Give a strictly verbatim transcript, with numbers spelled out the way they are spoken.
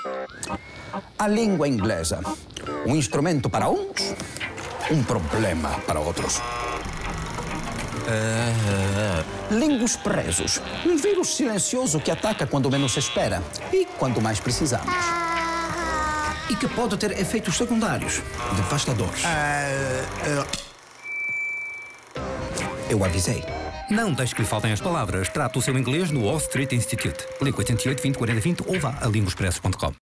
A língua inglesa. Um instrumento para uns, um problema para outros. Uh... Lingus presos. Um vírus silencioso que ataca quando menos se espera e quando mais precisamos. E que pode ter efeitos secundários devastadores. Uh... Uh... Eu avisei. Não deixe que lhe faltem as palavras. Trate o seu inglês no Wall Street Institute. Ligue oito oito, vinte, quarenta, vinte ou vá a lingua express ponto com.